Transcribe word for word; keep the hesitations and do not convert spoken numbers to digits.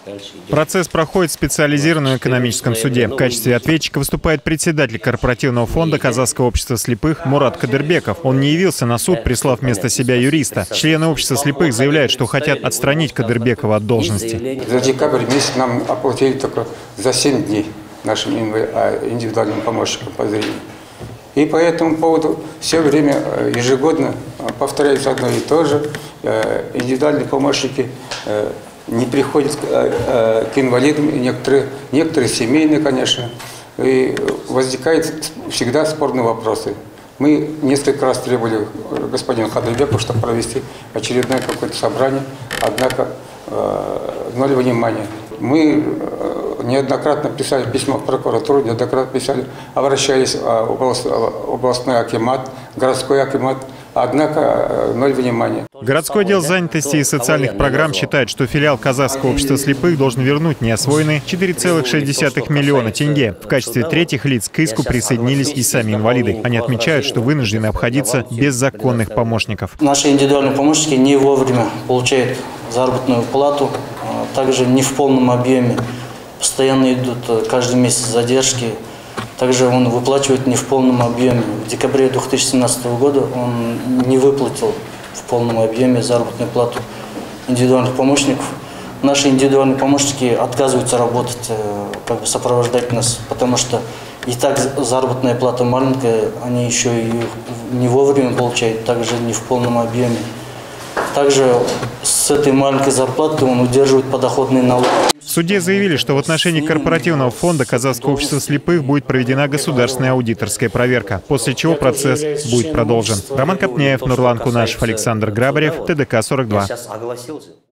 Процесс проходит в специализированном экономическом суде. В качестве ответчика выступает председатель корпоративного фонда Казахского общества слепых Мурат Кадырбеков. Он не явился на суд, прислав вместо себя юриста. Члены общества слепых заявляют, что хотят отстранить Кадырбекова от должности. За декабрь месяц нам оплатили только за семь дней нашим индивидуальным помощникам по зрению. И по этому поводу все время ежегодно повторяется одно и то же. Индивидуальные помощники не приходят к инвалидам, и некоторые, некоторые семейные, конечно. И возникают всегда спорные вопросы. Мы несколько раз требовали господину Кадырбекову, чтобы провести очередное какое-то собрание, однако ноль внимания. Мы неоднократно писали письмо в прокуратуру, неоднократно писали, обращались в областной акимат, городской акимат, однако ноль внимания. Городской отдел занятости и социальных программ считает, что филиал Казахского общества слепых должен вернуть неосвоенные четыре целых шесть десятых миллиона тенге. В качестве третьих лиц к иску присоединились и сами инвалиды. Они отмечают, что вынуждены обходиться без законных помощников. Наши индивидуальные помощники не вовремя получают заработную плату, также не в полном объеме. Постоянно идут каждый месяц задержки. Также он выплачивает не в полном объеме. В декабре две тысячи семнадцатого года он не выплатил в полном объеме заработную плату индивидуальных помощников. Наши индивидуальные помощники отказываются работать, как бы сопровождать нас, потому что и так заработная плата маленькая, они еще и не вовремя получают, также не в полном объеме. Также с этой маленькой зарплаты он удерживает подоходные налоги. В суде заявили, что в отношении корпоративного фонда Казахского общества слепых будет проведена государственная аудиторская проверка, после чего процесс будет продолжен. Роман Копняев, Нурлан Кунашев, Александр Грабарев, ТДК сорок два.